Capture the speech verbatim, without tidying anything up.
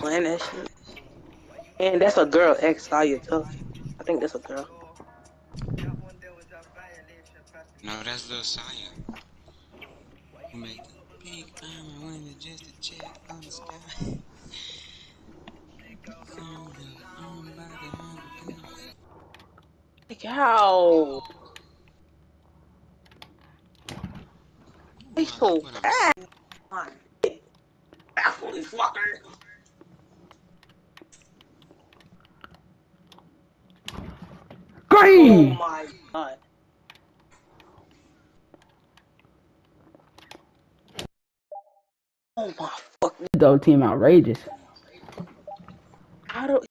playing that shit. And that's a girl, X Saya too. I think that's a girl. No, that's Lil Saya. Who made the big diamond window just to check on the sky. Like how? He's Ooh, I like so what I'm bad. seeing. My dick. Baffling fucker. Oh Green! my god. Oh my fucking. Dog team outrageous. How do